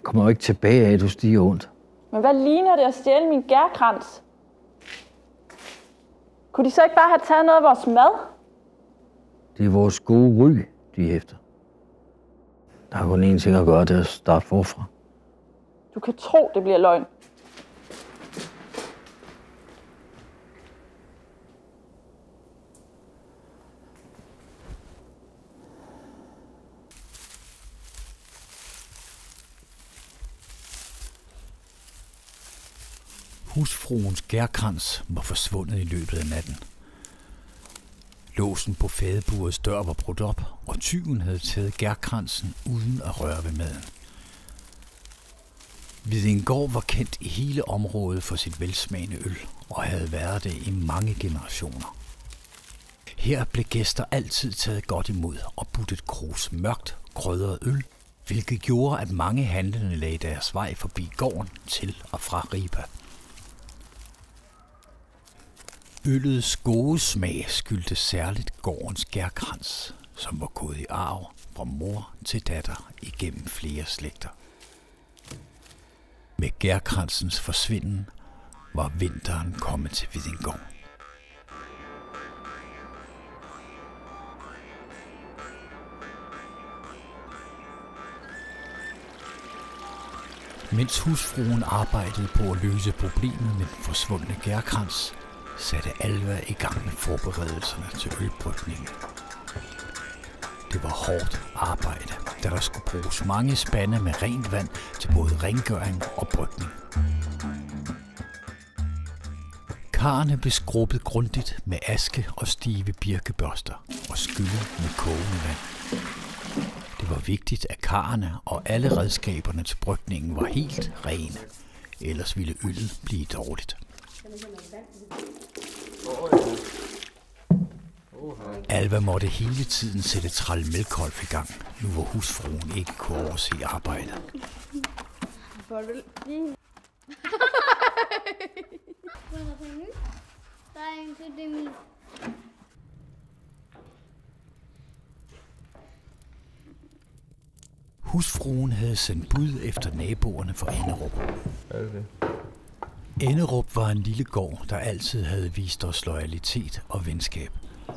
kommer jo ikke tilbage af, at du stiger ondt. Men hvad ligner det at stjæle min gærkrans? Kunne de så ikke bare have taget noget af vores mad? Det er vores gode ry, de er efter. Der er kun én ting at gøre, det er at starte forfra. Du kan tro, det bliver løgn. Husfruens gærkrans var forsvundet i løbet af natten. Låsen på fadeburets dør var brudt op, og tyven havde taget gærkransen uden at røre ved maden. Vidingård var kendt i hele området for sit velsmagende øl, og havde været det i mange generationer. Her blev gæster altid taget godt imod og budt et krus mørkt, krydret øl, hvilket gjorde, at mange handlende lagde deres vej forbi gården til og fra Ribe. Øllets gode smag skyldtes særligt gårdens gærkrans, som var gået i arv fra mor til datter igennem flere slægter. Med gærkransens forsvinden var vinteren kommet til Vidingård. Mens husfruen arbejdede på at løse problemet med den forsvundne gærkrans, satte Alva i gang med forberedelserne til ølbrygningen. Det var hårdt arbejde, da der skulle bruges mange spande med rent vand til både rengøring og brygning. Karrene blev skrubbet grundigt med aske og stive birkebørster og skyllet med kogende vand. Det var vigtigt, at karrene og alle redskaberne til brygningen var helt rene, ellers ville øllet blive dårligt. Alva måtte hele tiden sætte Tralle Mælkolf i gang, nu hvor husfruen ikke kunne overse arbejdet. Husfruen havde sendt bud efter naboerne for Enderup. Enderup var en lille gård, der altid havde vist os loyalitet og venskab.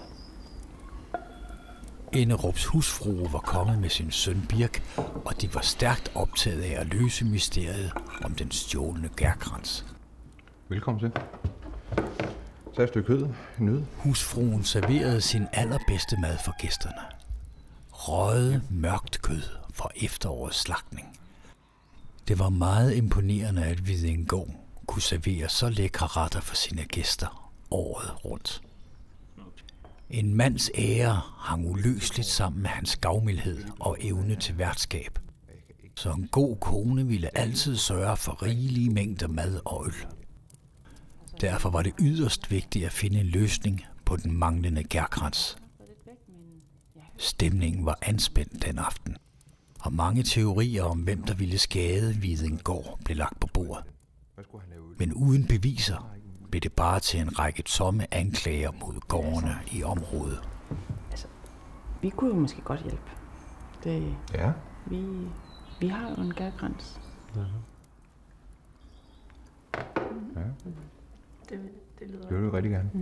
Enderups husfrue var kommet med sin søn Birk, og de var stærkt optaget af at løse mysteriet om den stjålne gærkrans. Velkommen til. Tag et stykke kød. Nød. Husfruen serverede sin allerbedste mad for gæsterne. Røget, mørkt kød fra efterårets slagtning. Det var meget imponerende, at Vidingård kunne servere så lækre retter for sine gæster året rundt. En mands ære hang uløseligt sammen med hans gavmildhed og evne til værtskab. Så en god kone ville altid sørge for rigelige mængder mad og øl. Derfor var det yderst vigtigt at finde en løsning på den manglende gærkrans. Stemningen var anspændt den aften, og mange teorier om, hvem der ville skade Vidingård, blev lagt på bordet. Men uden beviser blev det bare til en række tomme anklager mod gårdene i området. Altså, vi kunne jo måske godt hjælpe. Det, Ja. Vi har jo en gærkrans. Ja. Det lyder Det vil vi rigtig gerne.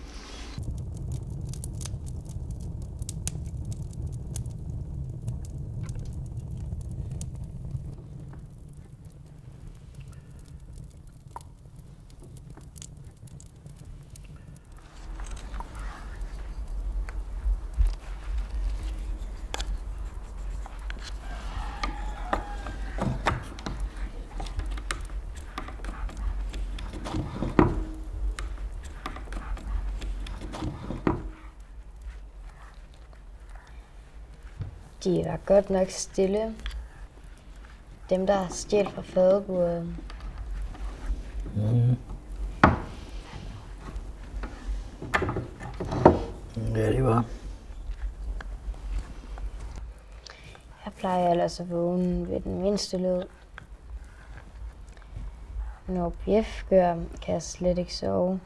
De var godt nok stille. Dem, der stjal fra fadeburet. Ja, det var. Jeg plejer ellers at vågne ved den mindste lyd. Når Bjef gør, kan jeg slet ikke sove.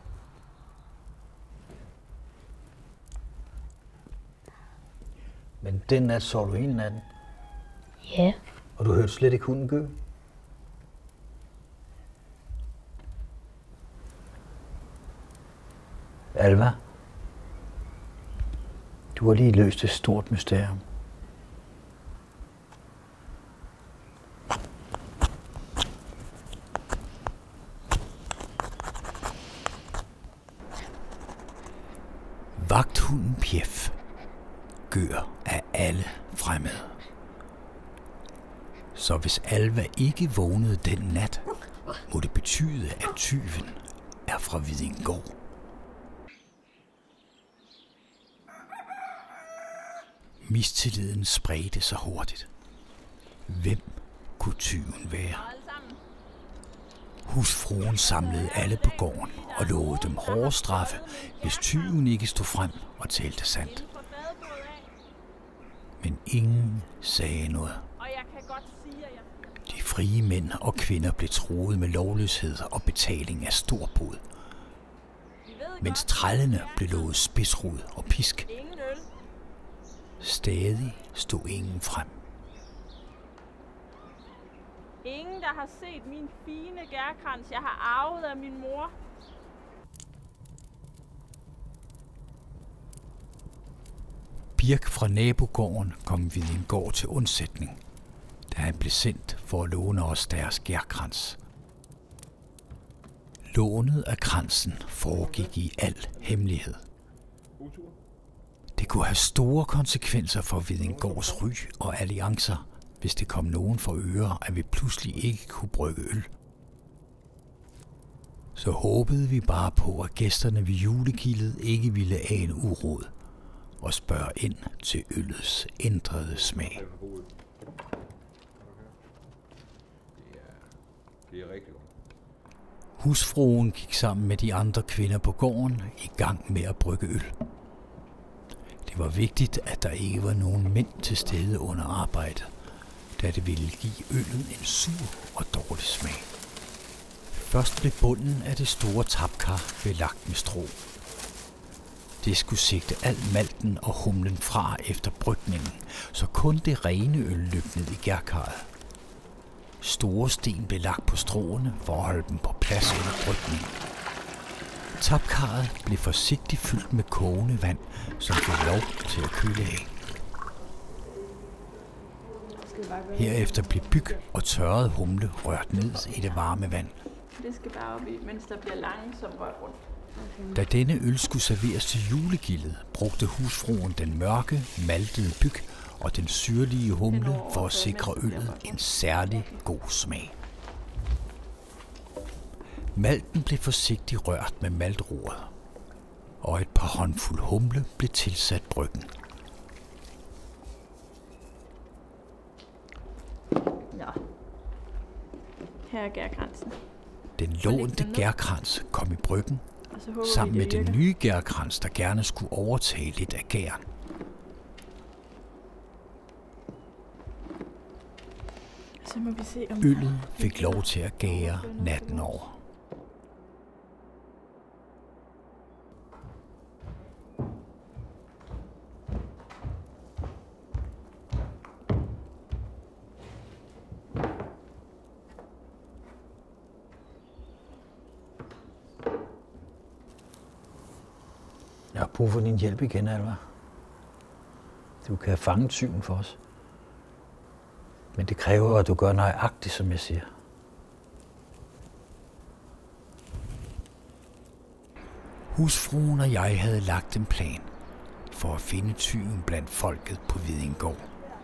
Men den nat sov du hele natten, Ja, og du hørte slet ikke hunden gø. Alva, du har lige løst et stort mysterium. Vagthunden Pjef gør af alle fremmede. Så hvis Alva ikke vågnede den nat, må det betyde, at tyven er fra Hvidingård. Mistilliden spredte sig hurtigt. Hvem kunne tyven være? Husfruen samlede alle på gården og lovede dem hårde straffe, hvis tyven ikke stod frem og talte sandt. Men ingen sagde noget. De frie mænd og kvinder blev truet med lovløshed og betaling af stor bod, mens trællene blev lovet spidsrod og pisk. Stadig stod ingen frem. Ingen, der har set min fine gærkrans, jeg har arvet af min mor. Birk fra nabogården kom Hvidingård til undsætning, da han blev sendt for at låne os deres gærkrans. Lånet af kransen foregik i al hemmelighed. Det kunne have store konsekvenser for Hvidingårds ry og alliancer, hvis det kom nogen for øre, at vi pludselig ikke kunne brygge øl. Så håbede vi bare på, at gæsterne ved julegildet ikke ville ane urod og spørge ind til øllets ændrede smag. Husfruen gik sammen med de andre kvinder på gården i gang med at brygge øl. Det var vigtigt, at der ikke var nogen mænd til stede under arbejdet, da det ville give øllen en sur og dårlig smag. Først blev bunden af det store tapkar belagt med strå. Det skulle sigte al malten og humlen fra efter brygningen, så kun det rene øl løb ned i gærkarret. Store sten blev lagt på stråene for at holde dem på plads under brygningen. Tapkarret blev forsigtigt fyldt med kogende vand, som fik lov til at køle af. Herefter blev byg og tørret humle rørt ned i det varme vand. Det skal bare op i, mens der bliver langsomt rørt rundt. Da denne øl skulle serveres til julegildet, brugte husfruen den mørke, maltede byg og den syrlige humle for at sikre øllet en særlig god smag. Malten blev forsigtigt rørt med maltroret, og et par håndfuld humle blev tilsat bryggen. Nå. Her er gærkransen. Den lånte gærkrans kom i bryggen, sammen med den nye gærkrans, der gerne skulle overtage lidt af gæren. Så må vi se, om øllet fik lov til at gære natten over. Jeg har brug for din hjælp igen, Alva. Du kan fange tyven for os. Men det kræver, at du gør nøjagtigt, som jeg siger. Husfruen og jeg havde lagt en plan for at finde tyven blandt folket på Hvidingård.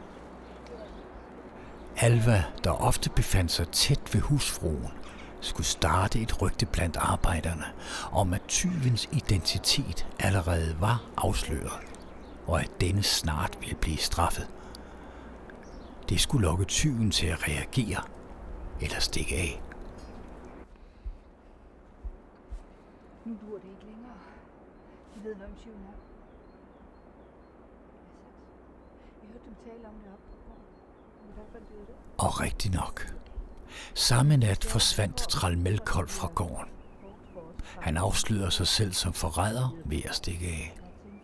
Alva, der ofte befandt sig tæt ved husfruen, skulle starte et rygte blandt arbejderne om, at tyvens identitet allerede var afsløret, og at denne snart ville blive straffet. Det skulle lokke tyven til at reagere eller stikke af. Nu duer det ikke længere. De ved, hvem tyven er. Vi hørte dem tale om det op på gården. Og rigtig nok. Samme nat forsvandt Tral Melkolf fra gården. Han afslørede sig selv som forræder ved at stikke af.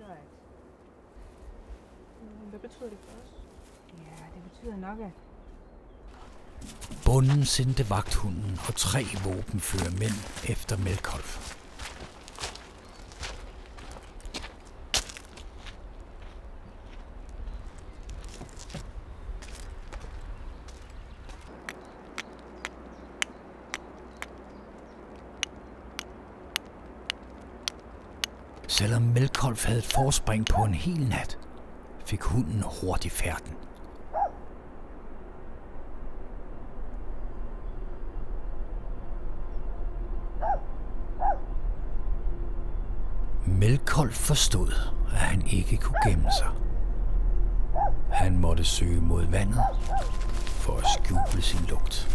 Hvad betyder det for os? Ja, det betyder nok, at Bonden sendte vagthunden og 3 våbenføre mænd efter Melkolf. Selvom Melkolf havde et forspring på en hel nat, fik hunden hurtigt færden. Melkolf forstod, at han ikke kunne gemme sig. Han måtte søge mod vandet for at skjule sin lugt.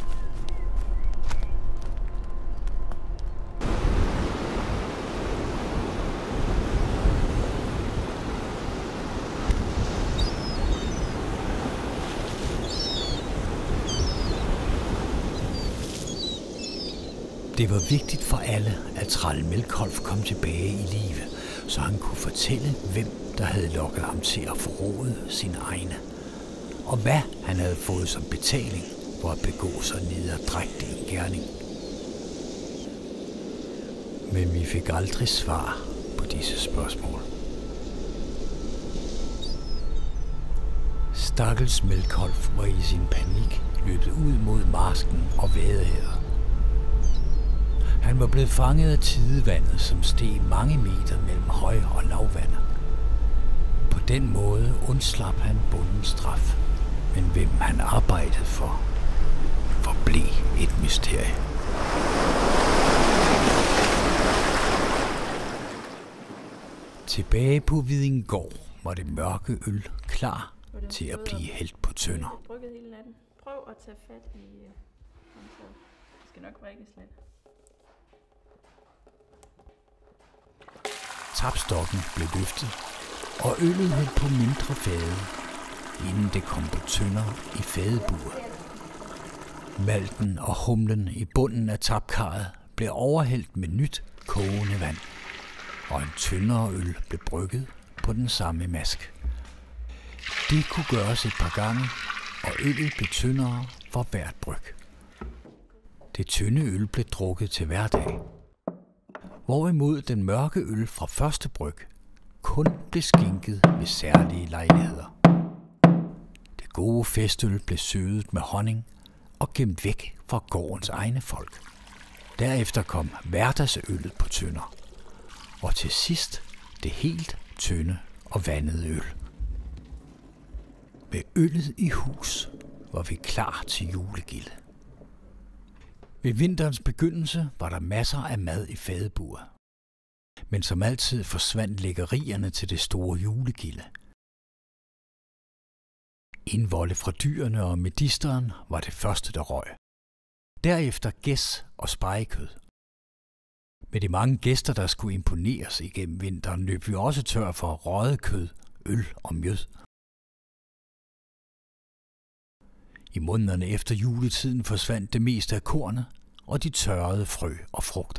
Det var vigtigt for alle, at Tralle Melkolf kom tilbage i live, så han kunne fortælle, hvem der havde lokket ham til at forråde sine egne, og hvad han havde fået som betaling for at begå så nederdrægtig en gerning. Men vi fik aldrig svar på disse spørgsmål. Stakkels Melkolf var i sin panik løbet ud mod marsken og vadehavet. Han var blevet fanget af tidevandet, som steg mange meter mellem høj- og lavvandet. På den måde undslap han bondens straf, men hvem han arbejdede for, forblev et mysterie. Tilbage på Hvidinggård var det mørke øl klar til at blive hældt på tønder. Drukket hele natten. Prøv at tage fat i håndtaget. Det skal nok brækkes lidt. Tapstokken blev løftet, og øllet hældt på mindre fade, inden det kom på tønder i fadeburet. Malten og humlen i bunden af tapkarret blev overhældt med nyt kogende vand, og en tyndere øl blev brygget på den samme mask. Det kunne gøres et par gange, og øllet blev tyndere for hvert bryg. Det tynde øl blev drukket til hverdag, hvorimod den mørke øl fra første bryg kun blev skænket ved særlige lejligheder. Det gode festøl blev sødet med honning og gemt væk fra gårdens egne folk. Derefter kom hverdagsøllet på tønder, og til sidst det helt tynde og vandede øl. Med øllet i hus var vi klar til julegilde. Ved vinterens begyndelse var der masser af mad i fadeburet. Men som altid forsvandt lækkerierne til det store julegilde. Indvolde fra dyrene og medisteren var det første, der røg. Derefter gæs og spegekød. Med de mange gæster, der skulle imponeres igennem vinteren, løb vi også tør for røget kød, øl og mjød. I månederne efter juletiden forsvandt det meste af kornet og de tørrede frø og frugter.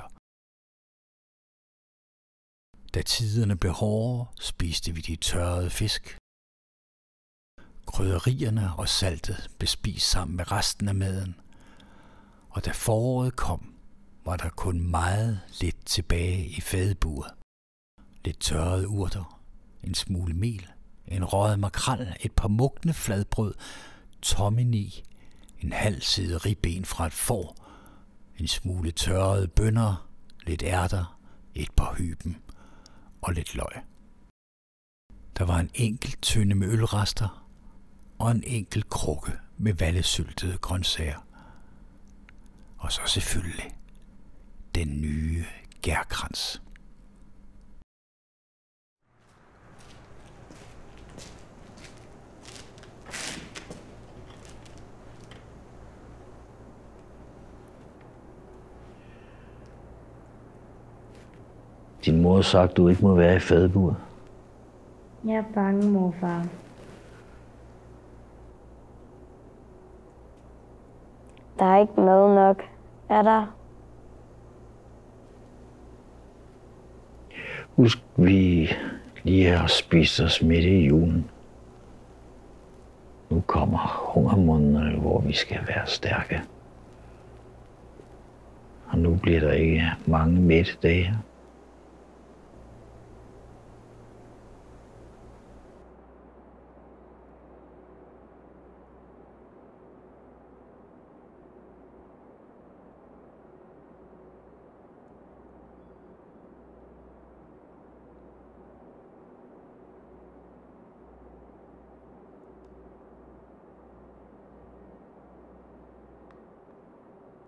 Da tiderne blev hårdere, spiste vi de tørrede fisk. Krydderierne og saltet blev spist sammen med resten af maden, og da foråret kom, var der kun meget lidt tilbage i fadeburet. Lidt tørrede urter, en smule mel, en røget makrel, et par mugne fladbrød, tommeni, en halv side ribben fra et får, en smule tørrede bønner, lidt ærter, et par hyben og lidt løg. Der var en enkelt tønde med ølrester og en enkelt krukke med vallesyltede grøntsager. Og så selvfølgelig den nye gærkrans. Din mor har sagt, at du ikke må være i fadeburet. Jeg er bange, morfar. Der er ikke mad nok, er der? Husk, vi lige har spist os midt i julen. Nu kommer hungermånederne, hvor vi skal være stærke. Og nu bliver der ikke mange mætte dage.